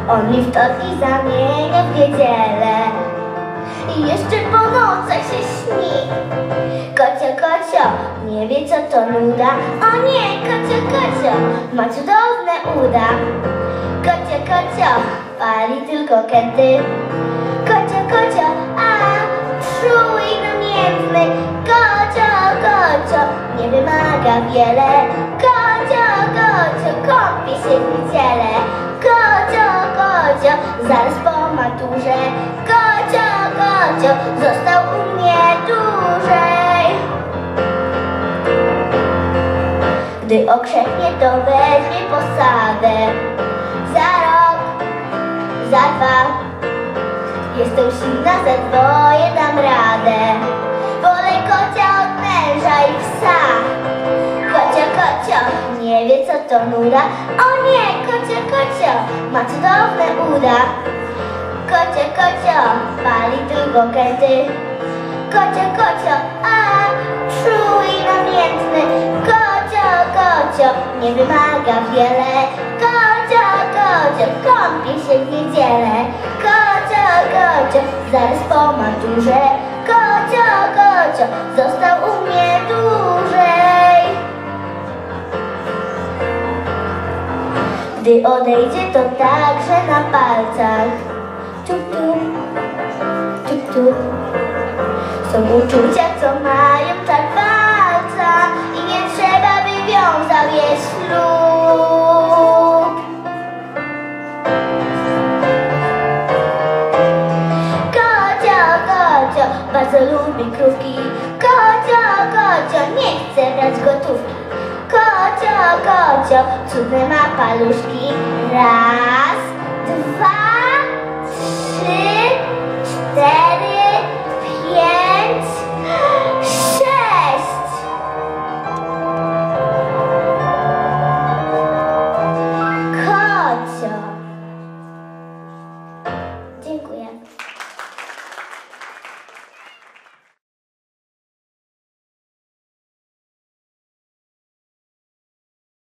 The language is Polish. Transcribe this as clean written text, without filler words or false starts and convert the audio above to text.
On mi wtorki zamienia w niedzielę i jeszcze po nocach się śni. Kocio, nie wie co to nuda. O nie, kocio, ma cudowne uda. Kocio, pali tylko kęty. Kocio, a czuły i namiętny. Kocio, nie wymaga wiele. Kocio, kąpie się w niedzielę. Kocio, zaraz po maturze. Kocio, został u mnie dłużej. Gdy okrzepnie, to weźmie posadę. Za rok, za dwa, jestem silna, ze dwoje dam radę. Wolę kocia od męża i psa. Kocio, nie wie co to nuda. O nie, kocio, ma cudowne uda. Kocio, pali tylko kęty. Kocio, a czuły i namiętny. Kocio, nie wymaga wiele. Kocio, kąpie się w niedzielę. Kocio, zaraz po maturze. Kocio, został u mnie dłużej. Gdy odejdzie, to także na palcach. Tup. Są uczucia, co mają czar palca i nie trzeba, by wiązał je ślub. Kocio, bardzo lubi krówki. Kocio, nie chce brać gotówki. Kocio, cudne ma paluszki. Raz, dwa.